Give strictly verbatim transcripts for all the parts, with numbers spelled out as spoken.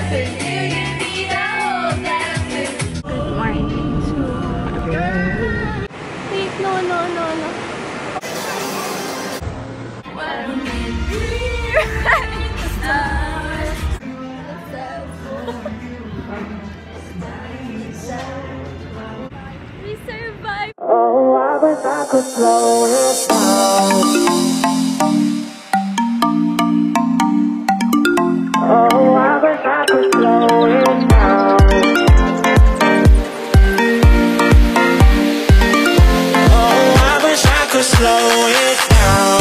Good morning. So, wait, no, no, no, no. We survived. Oh, I wish I could slow it down. Oh, I wish I could slow it down. Oh, I wish I could slow it down.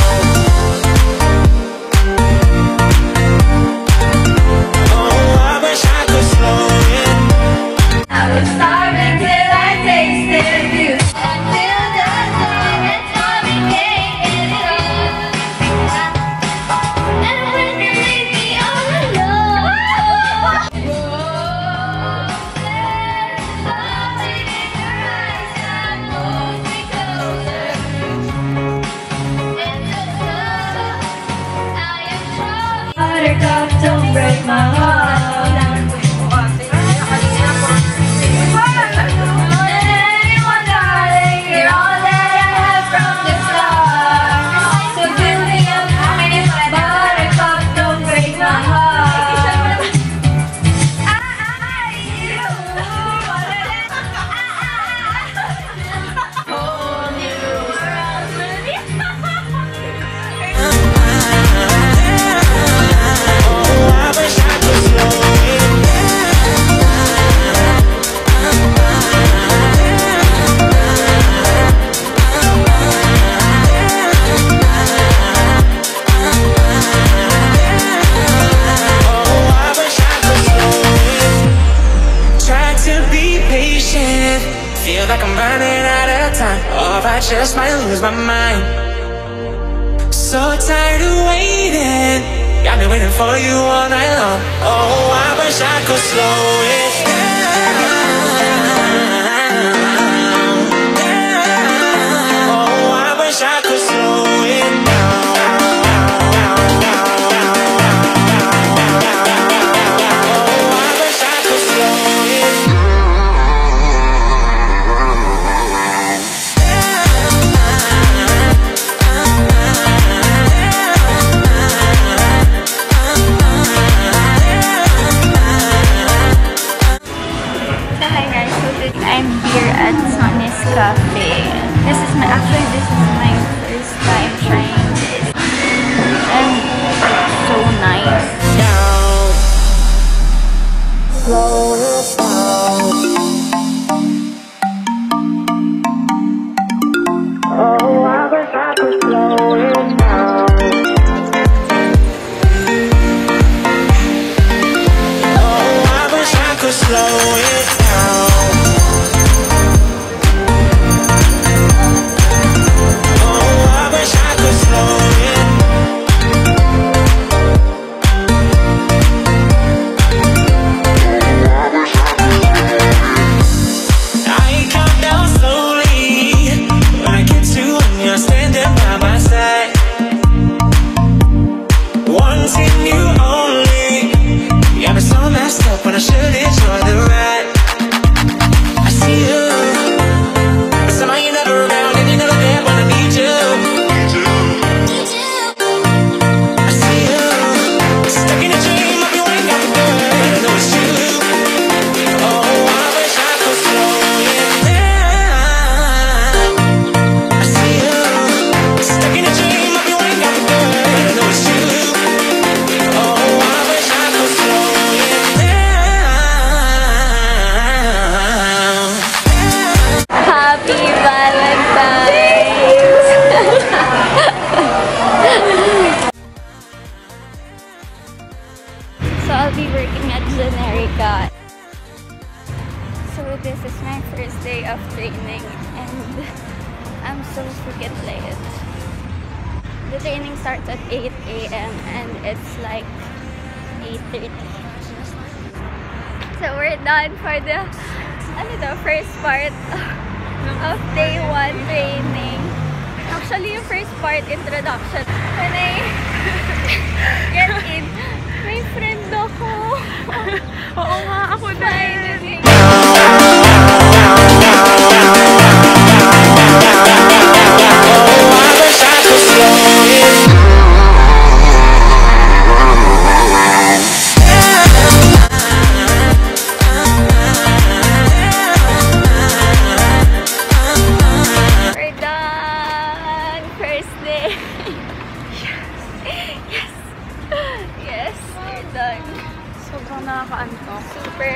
Oh, I wish I could slow it. I was starving till I tasted you. I feel the sun and Tommy cake in it all. And when you leave me all alone. Whoa, there's something in your eyes that pulls me closer. In the sun, I am strong. Buttercup, don't break my heart. Feel like I'm running out of time, or I just might lose my mind. So tired of waiting, got me waiting for you all night long. Oh, I wish I could slow it down. Oh, I wish I could slow it down. Oh, I wish I could slow it down. Cafe. This is my actually this is my first time trying this, and it's so nice. Down. Slow it down. Oh, I wish I could slow it down. Oh, I wish I could slow it down. So I'll be working at Generica. So this is my first day of training and I'm so freaking late. The training starts at eight A M and it's like eight thirty. So we're done for the, ano the first part of day one training. Actually, yung first part, introduction. When I get in, may friend ako. Oo nga, ako din. We're done! First day! Yes! Yes! We're done! Sobrang nakakaantok. Super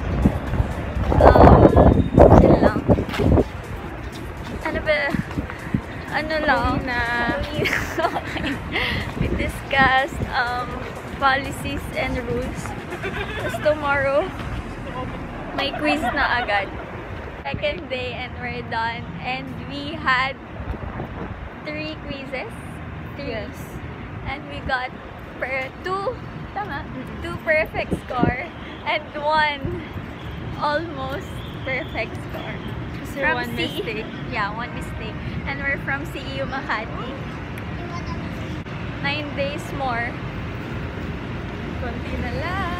um, chill lang. Ano ba? Ano lang? Uwi na. Okay. We discussed um, policies and rules. Tapos tomorrow, may quiz na agad. Second day and we're done. And we had three quizzes. Three. Yes. And we got per two, tama? Two perfect score and one almost perfect score. Kasi From one C- mistake. Yeah, one mistake. And we're from C E U Makati. Nine days more. Konti na lang.